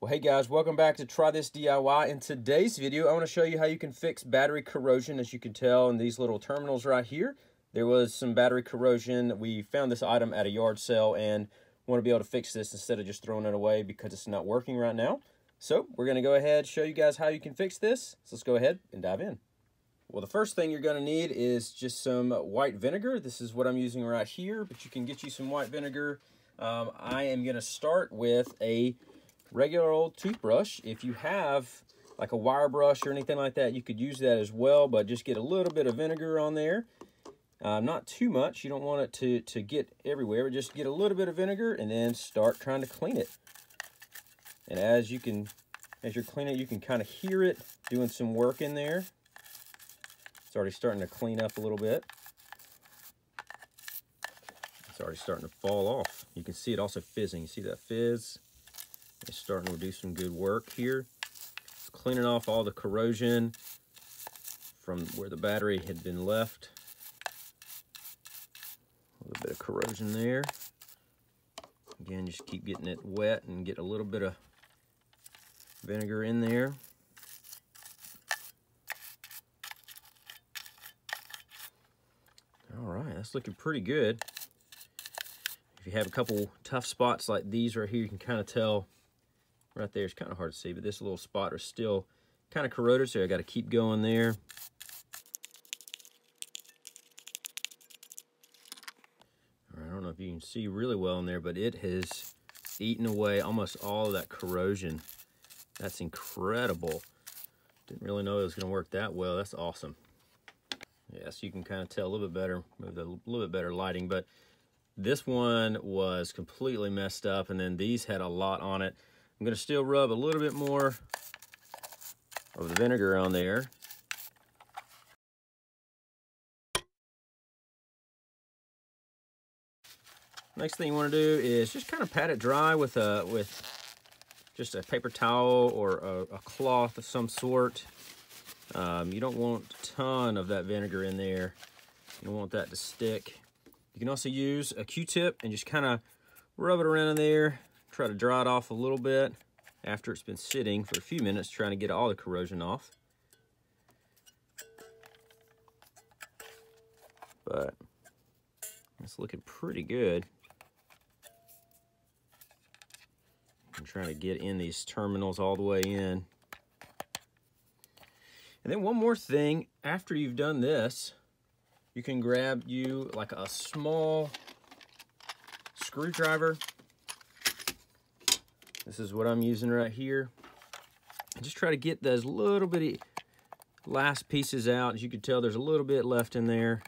Well, hey guys, welcome back to Try This DIY. In today's video, I want to show you how you can fix battery corrosion. As you can tell in these little terminals right here, there was some battery corrosion. We found this item at a yard sale and want to be able to fix this instead of just throwing it away because it's not working right now. So we're going to go ahead and show you guys how you can fix this. So let's go ahead and dive in. Well, the first thing you're going to need is just some white vinegar. This is what I'm using right here, but you can get you some white vinegar. I am going to start with a regular old toothbrush. If you have like a wire brush or anything like that, you could use that as well, but just get a little bit of vinegar on there. Not too much. You don't want it to get everywhere, but just get a little bit of vinegar and then start trying to clean it. And as you're cleaning it, you can kind of hear it doing some work in there. It's already starting to clean up a little bit. It's already starting to fall off. You can see it also fizzing. You see that fizz? It's starting to do some good work here. It's cleaning off all the corrosion from where the battery had been left. A little bit of corrosion there. Again, just keep getting it wet and get a little bit of vinegar in there. All right, that's looking pretty good. If you have a couple tough spots like these right here, you can kind of tell right there. It's kind of hard to see, but this little spot is still kind of corroded, so I got to keep going there. I don't know if you can see really well in there, but it has eaten away almost all of that corrosion. That's incredible. Didn't really know it was going to work that well. That's awesome. Yeah, so you can kind of tell a little bit better with a little bit better lighting, but this one was completely messed up, and then these had a lot on it. I'm going to still rub a little bit more of the vinegar on there. Next thing you want to do is just kind of pat it dry with just a paper towel or a cloth of some sort. You don't want a ton of that vinegar in there. You don't want that to stick. You can also use a Q-tip and just kind of rub it around in there. Try to dry it off a little bit after it's been sitting for a few minutes, trying to get all the corrosion off. But it's looking pretty good. I'm trying to get in these terminals all the way in. And then one more thing, after you've done this, you can grab you like a small screwdriver. This is what I'm using right here. And just try to get those little bitty last pieces out. As you can tell, there's a little bit left in there.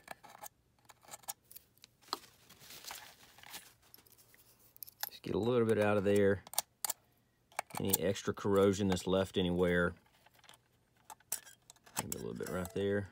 Just get a little bit out of there. Any extra corrosion that's left anywhere. Maybe a little bit right there.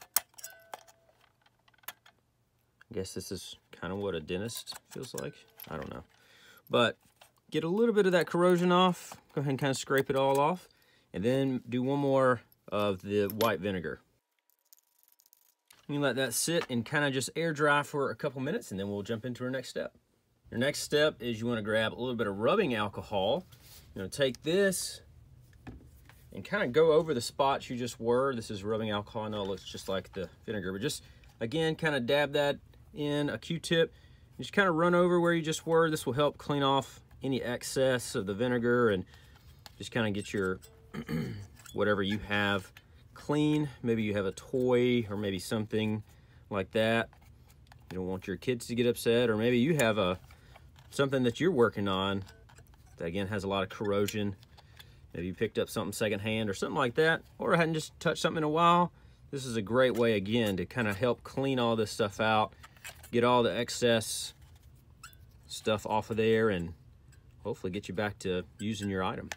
I guess this is kind of what a dentist feels like. I don't know. But get a little bit of that corrosion off. Go ahead and kind of scrape it all off. And then do one more of the white vinegar. You let that sit and kind of just air dry for a couple minutes, and then we'll jump into our next step. Your next step is you want to grab a little bit of rubbing alcohol. You're going to take this and kind of go over the spots you just were. This is rubbing alcohol. I know it looks just like the vinegar, but just, again, kind of dab that in a Q-tip. Just kind of run over where you just were. This will help clean off any excess of the vinegar and just kind of get your whatever you have clean. Maybe you have a toy or maybe something like that. You don't want your kids to get upset, or maybe you have something that you're working on that, again, has a lot of corrosion. Maybe you picked up something secondhand or something like that, or hadn't just touched something in a while. This is a great way, again, to kind of help clean all this stuff out, get all the excess stuff off of there, and hopefully get you back to using your item.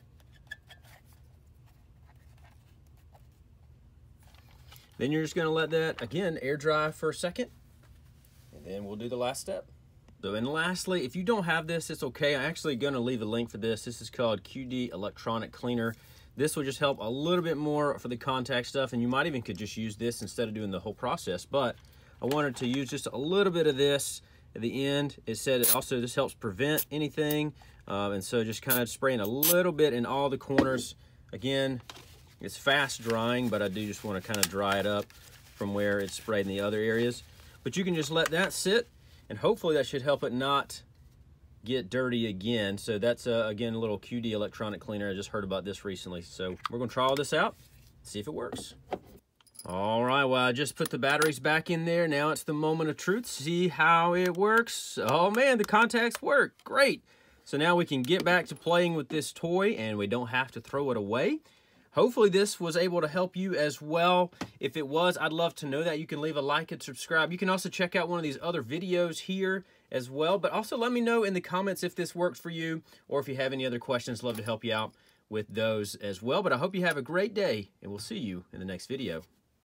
Then you're just going to let that, again, air dry for a second, and then we'll do the last step. So, and lastly, if you don't have this, it's okay. I'm actually going to leave a link for this. This is called QD Electronic Cleaner. This will just help a little bit more for the contact stuff, and you might even could just use this instead of doing the whole process. But I wanted to use just a little bit of this at the end. It said it also this helps prevent anything, and so just kind of spraying a little bit in all the corners. Again, it's fast drying, but I do just want to kind of dry it up from where it's sprayed in the other areas. But you can just let that sit, and hopefully that should help it not get dirty again. So that's again a little QD electronic cleaner. I just heard about this recently, so we're gonna try all this out, see if it works. All right, well, I just put the batteries back in there. Now it's the moment of truth. See how it works. Oh man, the contacts work, great. So now we can get back to playing with this toy and we don't have to throw it away. Hopefully this was able to help you as well. If it was, I'd love to know that. You can leave a like and subscribe. You can also check out one of these other videos here as well. But also let me know in the comments if this works for you or if you have any other questions. Love to help you out with those as well. But I hope you have a great day and we'll see you in the next video.